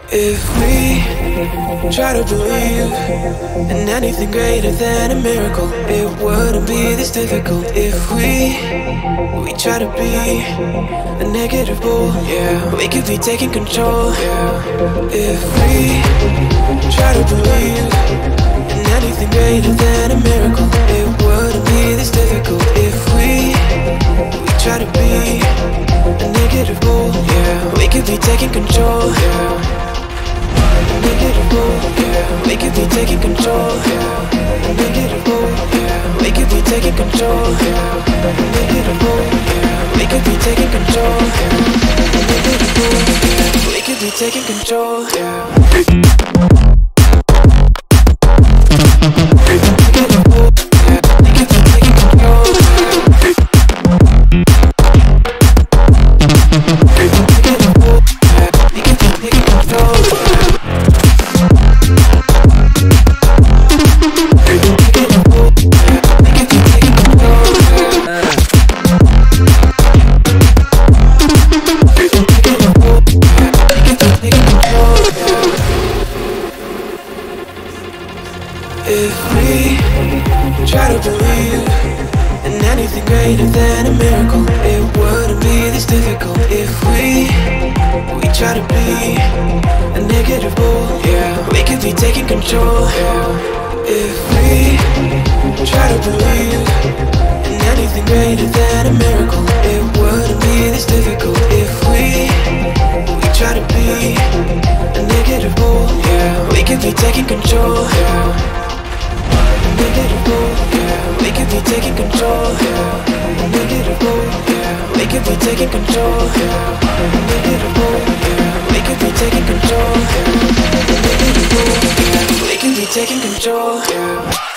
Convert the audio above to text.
If we try to believe in anything greater than a miracle, it wouldn't be this difficult. If we try to be a negative bull, yeah, we could be taking control. If we try to believe in anything greater than a miracle, it wouldn't be this difficult. If we try to be a negative bull, yeah, we could be taking control. Negative bull, yeah, we could be taking control. Negative bull, yeah, we could be taking control. Negative bull, yeah, we could be taking control. Negative bull, yeah, we could be taking control. Negative bull, yeah, we could be taking control. Negative bull, yeah, we could be taking control. If we try to believe in anything greater than a miracle, it wouldn't be this difficult. If we try to be a negative bull, yeah, we could be taking control. If we try to believe in anything greater than a miracle, it wouldn't be this difficult. If we try to be a negative bull, yeah, we could be taking control. Negative bull, yeah, we could be taking control. Negative bull, yeah, we could be taking control. Negative bull, yeah, we could be taking control. Negative bull, yeah, we could be taking control.